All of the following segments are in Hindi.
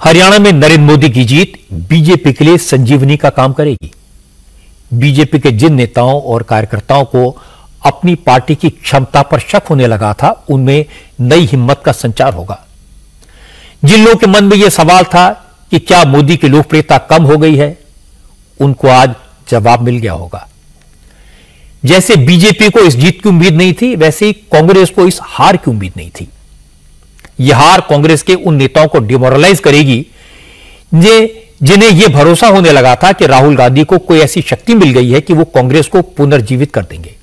हरियाणा में नरेंद्र मोदी की जीत बीजेपी के लिए संजीवनी का काम करेगी। बीजेपी के जिन नेताओं और कार्यकर्ताओं को अपनी पार्टी की क्षमता पर शक होने लगा था, उनमें नई हिम्मत का संचार होगा। जिन लोगों के मन में यह सवाल था कि क्या मोदी की लोकप्रियता कम हो गई है, उनको आज जवाब मिल गया होगा। जैसे बीजेपी को इस जीत की उम्मीद नहीं थी, वैसे ही कांग्रेस को इस हार की उम्मीद नहीं थी। यह हार कांग्रेस के उन नेताओं को डिमोरलाइज करेगी जिन्हें यह भरोसा होने लगा था कि राहुल गांधी को कोई ऐसी शक्ति मिल गई है कि वो कांग्रेस को पुनर्जीवित कर देंगे।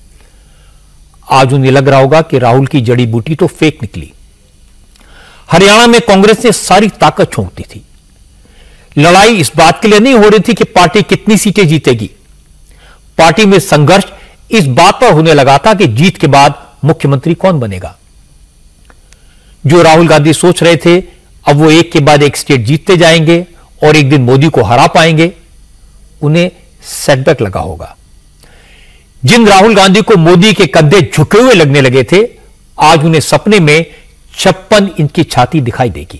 आज उन्हें लग रहा होगा कि राहुल की जड़ी बूटी तो फेक निकली। हरियाणा में कांग्रेस ने सारी ताकत झोंक दी थी। लड़ाई इस बात के लिए नहीं हो रही थी कि पार्टी कितनी सीटें जीतेगी। पार्टी में संघर्ष इस बात पर होने लगा था कि जीत के बाद मुख्यमंत्री कौन बनेगा। जो राहुल गांधी सोच रहे थे अब वो एक के बाद एक स्टेट जीतते जाएंगे और एक दिन मोदी को हरा पाएंगे, उन्हें सेटबैक लगा होगा। जिन राहुल गांधी को मोदी के कंधे झुके हुए लगने लगे थे, आज उन्हें सपने में 56 इंच की छाती दिखाई देगी।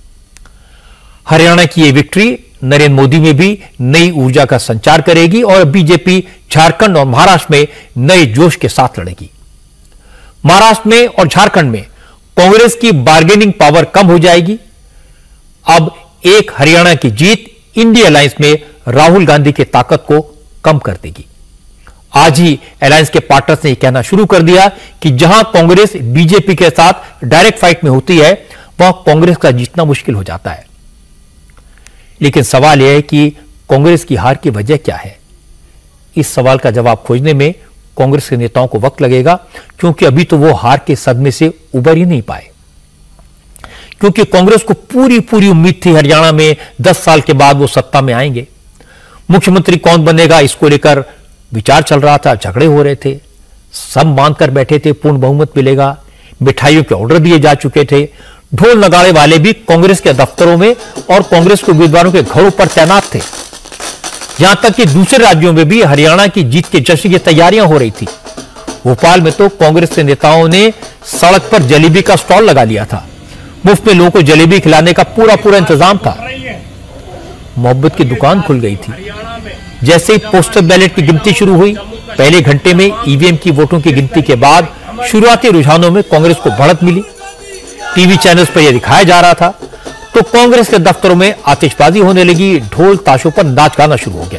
हरियाणा की यह विक्ट्री नरेंद्र मोदी में भी नई ऊर्जा का संचार करेगी और बीजेपी झारखंड और महाराष्ट्र में नए जोश के साथ लड़ेगी। महाराष्ट्र में और झारखंड में कांग्रेस की बार्गेनिंग पावर कम हो जाएगी। अब एक हरियाणा की जीत इंडिया अलायंस में राहुल गांधी की ताकत को कम कर देगी। आज ही अलायंस के पार्टनर्स ने यह कहना शुरू कर दिया कि जहां कांग्रेस बीजेपी के साथ डायरेक्ट फाइट में होती है, वहां कांग्रेस का जीतना मुश्किल हो जाता है। लेकिन सवाल यह है कि कांग्रेस की हार की वजह क्या है। इस सवाल का जवाब खोजने में कांग्रेस के नेताओं को वक्त लगेगा, क्योंकि अभी तो वो हार के सदमे से उबर ही नहीं पाए। क्योंकि कांग्रेस को पूरी उम्मीद थी हरियाणा में 10 साल के बाद वो सत्ता में आएंगे। मुख्यमंत्री कौन बनेगा, इसको लेकर विचार चल रहा था, झगड़े हो रहे थे। सब मानकर बैठे थे पूर्ण बहुमत मिलेगा, मिठाइयों के ऑर्डर दिए जा चुके थे। ढोल नगाड़े वाले भी कांग्रेस के दफ्तरों में और कांग्रेस के उम्मीदवारों के घरों पर तैनात थे। यहां तक कि दूसरे राज्यों में भी हरियाणा की जीत के जश्न की तैयारियां हो रही थी। भोपाल में तो कांग्रेस के नेताओं ने सड़क पर जलेबी का स्टॉल लगा लिया था। मुफ्त में लोगों को जलेबी खिलाने का पूरा इंतजाम था। मोहब्बत की दुकान खुल गई थी। जैसे ही पोस्टल बैलेट की गिनती शुरू हुई, पहले घंटे में ईवीएम की वोटों की गिनती के बाद शुरुआती रुझानों में कांग्रेस को बढ़त मिली। टीवी चैनल्स पर यह दिखाया जा रहा था तो कांग्रेस के दफ्तरों में आतिशबाजी होने लगी, ढोल ताशों पर नाच गाना शुरू हो गया।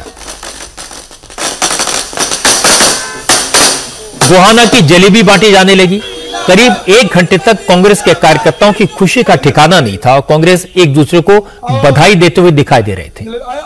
गोहाना की जलेबी बांटी जाने लगी। करीब 1 घंटे तक कांग्रेस के कार्यकर्ताओं की खुशी का ठिकाना नहीं था और कांग्रेस एक दूसरे को बधाई देते हुए दिखाई दे रहे थे।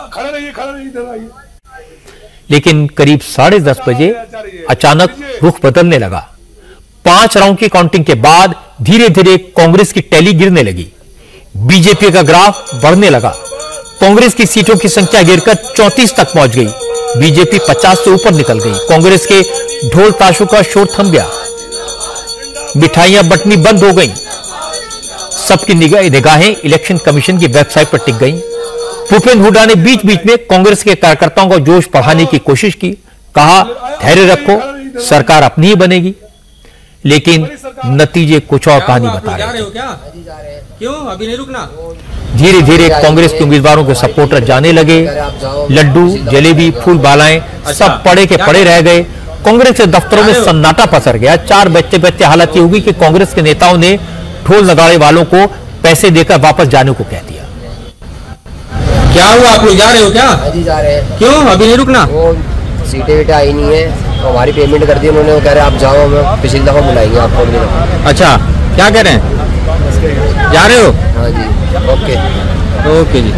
लेकिन करीब 10:30 बजे अचानक रुख बदलने लगा। 5 राउंड की काउंटिंग के बाद धीरे धीरे कांग्रेस की टैली गिरने लगी। बीजेपी का ग्राफ बढ़ने लगा। कांग्रेस की सीटों की संख्या गिरकर 34 तक पहुंच गई। बीजेपी 50 से ऊपर निकल गई। कांग्रेस के ढोल ताशों का शोर थम गया। मिठाइयां बंटनी बंद हो गईं। सबकी निगाहें इलेक्शन कमीशन की वेबसाइट पर टिक गईं। भूपेंद्र हुड्डा ने बीच बीच में कांग्रेस के कार्यकर्ताओं का जोश बढ़ाने की कोशिश की। कहा, धैर्य रखो, सरकार अपनी ही बनेगी। लेकिन नतीजे कुछ और कहानी बता रहे थे। क्यों अभी नहीं रुकना? धीरे धीरे कांग्रेस के उम्मीदवारों के सपोर्टर जाने लगे। लड्डू, जलेबी, फूल मालाएं सब पड़े के पड़े रह गए। कांग्रेस के दफ्तरों में सन्नाटा पसर गया। 4 बजते हालत ये होगी कि कांग्रेस के नेताओं ने ढोल नगाड़े वालों को पैसे देकर वापस जाने को कह दिया। क्या हुआ, आप लोग जा रहे हो क्या? जी जा रहे हैं। क्यों अभी नहीं रुकना? वो सीटें आई नहीं है तो हमारी पेमेंट कर दी उन्होंने। वो कह रहे हैं आप जाओ, हमें पिछली दफा बुलाएंगे आपको अगली दफा। अच्छा, क्या कह रहे हैं? जा रहे हो? हाँ जी, ओके जी।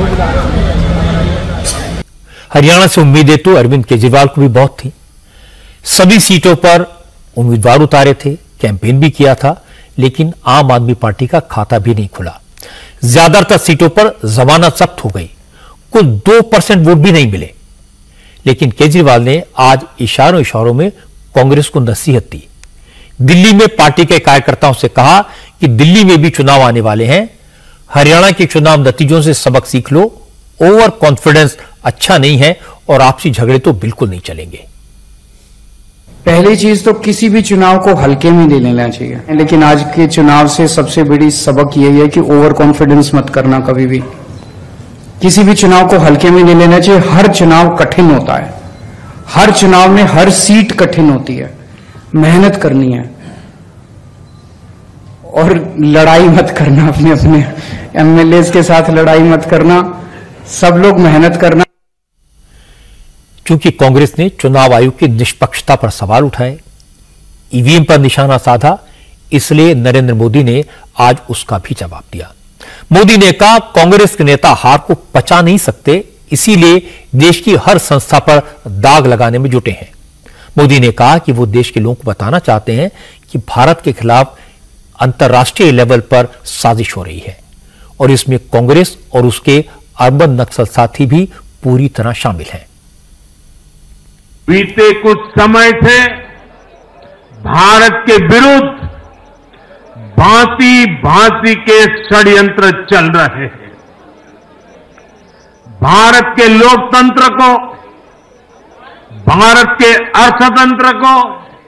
हरियाणा से उम्मीदें तो अरविंद केजरीवाल को भी बहुत थी। सभी सीटों पर उम्मीदवार उतारे थे, कैंपेन भी किया था, लेकिन आम आदमी पार्टी का खाता भी नहीं खुला। ज्यादातर सीटों पर जमानत सख्त हो गई। कुल 2% वोट भी नहीं मिले। लेकिन केजरीवाल ने आज इशारों में कांग्रेस को नसीहत दी। दिल्ली में पार्टी के कार्यकर्ताओं से कहा कि दिल्ली में भी चुनाव आने वाले हैं। हरियाणा के चुनाव नतीजों से सबक सीख लो। ओवर कॉन्फिडेंस अच्छा नहीं है और आपसी झगड़े तो बिल्कुल नहीं चलेंगे। पहली चीज तो किसी भी चुनाव को हल्के में नहीं लेना चाहिए, लेकिन आज के चुनाव से सबसे बड़ी सबक यही है कि ओवर कॉन्फिडेंस मत करना कभी भी। किसी भी चुनाव को हल्के में नहीं लेना चाहिए। हर चुनाव कठिन होता है, हर चुनाव में हर सीट कठिन होती है, मेहनत करनी है और लड़ाई मत करना, अपने अपने एमएलए के साथ लड़ाई मत करना, सब लोग मेहनत करना। चूंकि कांग्रेस ने चुनाव आयोग की निष्पक्षता पर सवाल उठाए, ईवीएम पर निशाना साधा, इसलिए नरेंद्र मोदी ने आज उसका भी जवाब दिया। मोदी ने कहा कांग्रेस के नेता हार को पचा नहीं सकते, इसीलिए देश की हर संस्था पर दाग लगाने में जुटे हैं। मोदी ने कहा कि वो देश के लोगों को बताना चाहते हैं कि भारत के खिलाफ अंतर्राष्ट्रीय लेवल पर साजिश हो रही है और इसमें कांग्रेस और उसके अर्बन नक्सल साथी भी पूरी तरह शामिल हैं। बीते कुछ समय से भारत के विरुद्ध भांति भांति के षड्यंत्र चल रहे हैं। भारत के लोकतंत्र को, भारत के अर्थतंत्र को,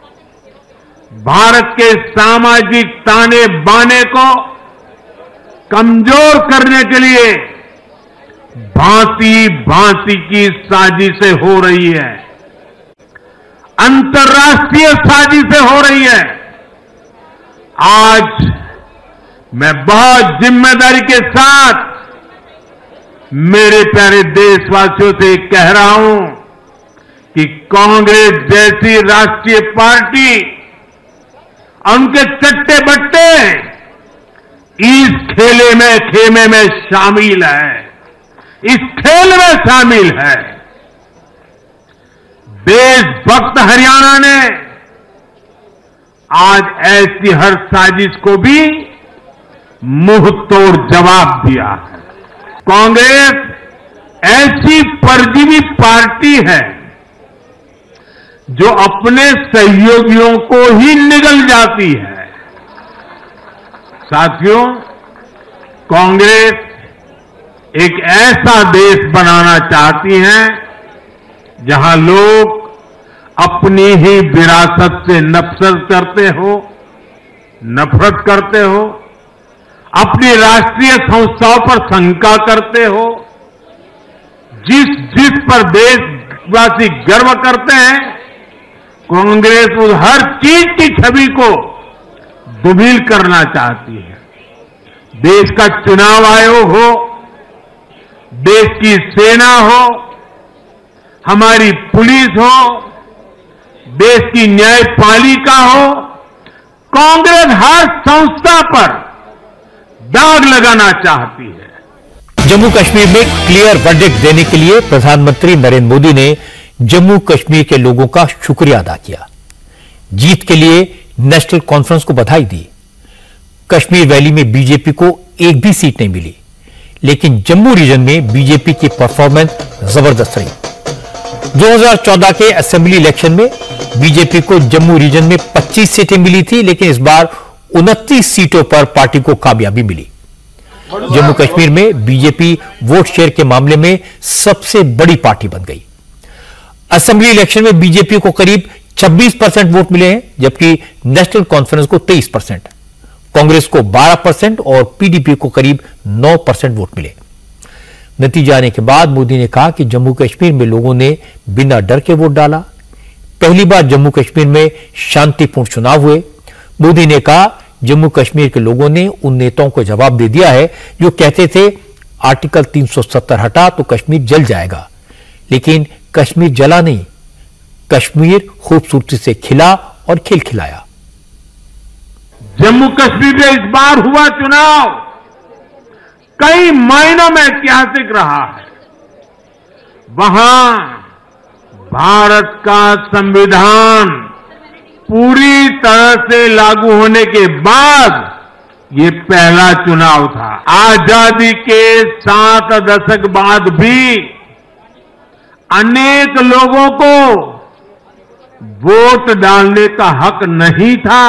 भारत के सामाजिक ताने बाने को कमजोर करने के लिए भांति भांति की साजिशें हो रही है, अंतर्राष्ट्रीय साजिशें हो रही है। आज मैं बहुत जिम्मेदारी के साथ मेरे प्यारे देशवासियों से कह रहा हूं कि कांग्रेस जैसी राष्ट्रीय पार्टी और उनके चट्टे बट्टे इस खेमे में शामिल है, इस खेल में शामिल है। देशभक्त हरियाणा ने आज ऐसी हर साजिश को भी मुंह तोड़ जवाब दिया है। कांग्रेस ऐसी परजीवी पार्टी है जो अपने सहयोगियों को ही निगल जाती है। साथियों, कांग्रेस एक ऐसा देश बनाना चाहती है जहां लोग अपनी ही विरासत से नफरत करते हो, अपनी राष्ट्रीय संस्थाओं पर शंका करते हो, जिस पर देशवासी गर्व करते हैं, कांग्रेस उस हर चीज की छवि को दुर्बल करना चाहती है। देश का चुनाव आयोग हो, देश की सेना हो, हमारी पुलिस हो, देश की न्यायपालिका हो, कांग्रेस हर संस्था पर दाग लगाना चाहती है। जम्मू कश्मीर में क्लियर वर्डिक्ट देने के लिए प्रधानमंत्री नरेंद्र मोदी ने जम्मू कश्मीर के लोगों का शुक्रिया अदा किया। जीत के लिए नेशनल कॉन्फ्रेंस को बधाई दी। कश्मीर वैली में बीजेपी को एक भी सीट नहीं मिली, लेकिन जम्मू रीजन में बीजेपी की परफॉर्मेंस जबरदस्त रही। 2014 के असेंबली इलेक्शन में बीजेपी को जम्मू रीजन में 25 सीटें मिली थी, लेकिन इस बार 29 सीटों पर पार्टी को कामयाबी मिली। जम्मू कश्मीर में बीजेपी वोट शेयर के मामले में सबसे बड़ी पार्टी बन गई। असेंबली इलेक्शन में बीजेपी को करीब 26% वोट मिले हैं, जबकि नेशनल कॉन्फ्रेंस को 23%, कांग्रेस को 12% और पीडीपी को करीब 9% वोट मिले। नतीजा आने के बाद मोदी ने कहा कि जम्मू कश्मीर में लोगों ने बिना डर के वोट डाला। पहली बार जम्मू कश्मीर में शांतिपूर्ण चुनाव हुए। मोदी ने कहा जम्मू कश्मीर के लोगों ने उन नेताओं को जवाब दे दिया है जो कहते थे आर्टिकल 370 हटा तो कश्मीर जल जाएगा, लेकिन कश्मीर जला नहीं, कश्मीर खूबसूरती से खिला और खिलखिलाया। जम्मू कश्मीर में इस बार हुआ चुनाव कई मायनों में ऐतिहासिक रहा है। वहां भारत का संविधान पूरी तरह से लागू होने के बाद ये पहला चुनाव था। आजादी के 7 दशक बाद भी अनेक लोगों को वोट डालने का हक नहीं था।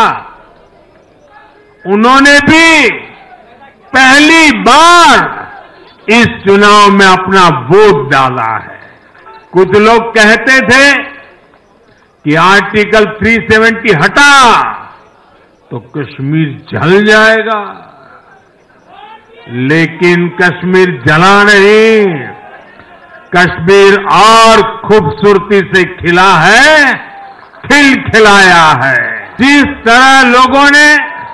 उन्होंने भी पहली बार इस चुनाव में अपना वोट डाला है। कुछ लोग कहते थे कि आर्टिकल 370 हटा तो कश्मीर जल जाएगा, लेकिन कश्मीर जला नहीं, कश्मीर और खूबसूरती से खिला है, खिलाया है। जिस तरह लोगों ने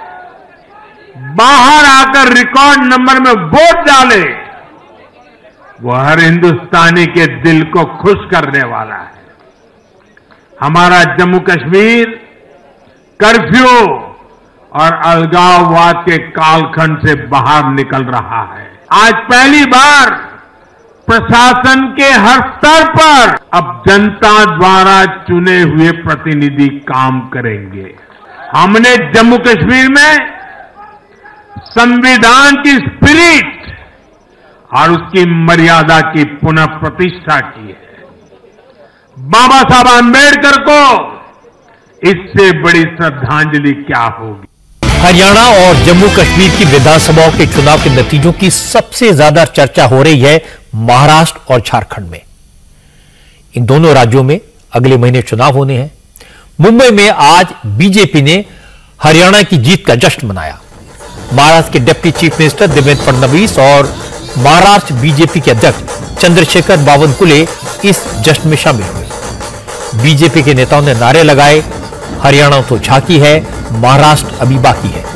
बाहर आकर रिकॉर्ड नंबर में वोट डाले, वो हर हिंदुस्तानी के दिल को खुश करने वाला है। हमारा जम्मू कश्मीर कर्फ्यू और अलगाववाद के कालखंड से बाहर निकल रहा है। आज पहली बार प्रशासन के हर स्तर पर अब जनता द्वारा चुने हुए प्रतिनिधि काम करेंगे। हमने जम्मू कश्मीर में संविधान की स्पिरिट और उसकी मर्यादा की पुनः प्रतिष्ठा की है। बाबा साहब आंबेडकर को इससे बड़ी श्रद्धांजलि क्या होगी। हरियाणा और जम्मू कश्मीर की विधानसभाओं के चुनाव के नतीजों की सबसे ज्यादा चर्चा हो रही है महाराष्ट्र और झारखंड में। इन दोनों राज्यों में अगले महीने चुनाव होने हैं। मुंबई में आज बीजेपी ने हरियाणा की जीत का जश्न मनाया। महाराष्ट्र के deputy chief minister Devendra Fadnavis और महाराष्ट्र बीजेपी के अध्यक्ष चंद्रशेखर बावनकुले इस जश्न में शामिल हुए। बीजेपी के नेताओं ने नारे लगाए, हरियाणा तो झांकी है, महाराष्ट्र अभी बाकी है।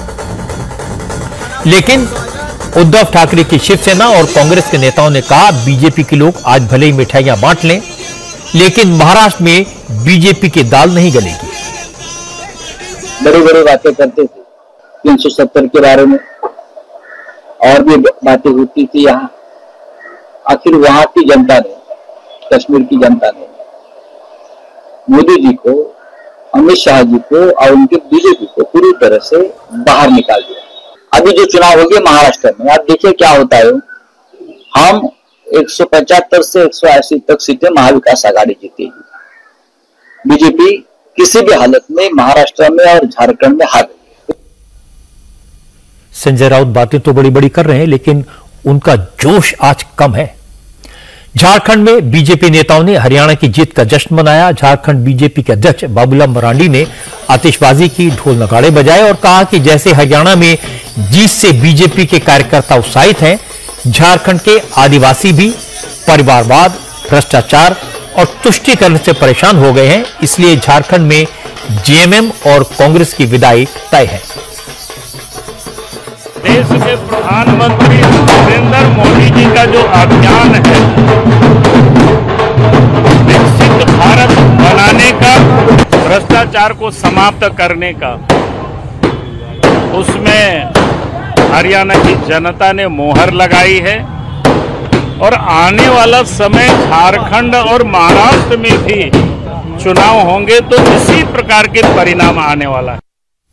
लेकिन उद्धव ठाकरे की शिवसेना और कांग्रेस के नेताओं ने कहा, बीजेपी के लोग आज भले ही मिठाइयां बांट लें, लेकिन महाराष्ट्र में बीजेपी की दाल नहीं गलेगी। बड़ी बड़ी बातें करते थे 370 के बारे में, और भी बातें होती थी। यहाँ आखिर वहां की जनता ने, कश्मीर की जनता ने मोदी जी को, अमित शाह जी को और उनके बीजेपी को पूरी तरह से बाहर निकाल दिया। अभी जो चुनाव हो गया महाराष्ट्र में, आप देखिए क्या होता है। हम 175 से 180 तक सीटें महाविकास आघाड़ी जीतेगी। बीजेपी किसी भी हालत में महाराष्ट्र में और झारखंड में हार गई। संजय राउत बातें तो बड़ी बड़ी कर रहे हैं, लेकिन उनका जोश आज कम है। झारखंड में बीजेपी नेताओं ने हरियाणा की जीत का जश्न मनाया। झारखंड बीजेपी के अध्यक्ष बाबूलाल मरांडी ने आतिशबाजी की, ढोल नगाड़े बजाए और कहा कि जैसे हरियाणा में जीत से बीजेपी के कार्यकर्ता उत्साहित हैं, झारखंड के आदिवासी भी परिवारवाद, भ्रष्टाचार और तुष्टीकरण से परेशान हो गए हैं। इसलिए झारखंड में जेएमएम और कांग्रेस की विदाई तय है। देश के प्रधानमंत्री नरेंद्र मोदी जी का जो अभियान है विकसित भारत बनाने का, भ्रष्टाचार को समाप्त करने का, उसमें हरियाणा की जनता ने मोहर लगाई है। और आने वाला समय झारखंड और महाराष्ट्र में भी चुनाव होंगे तो इसी प्रकार के परिणाम आने वाला है।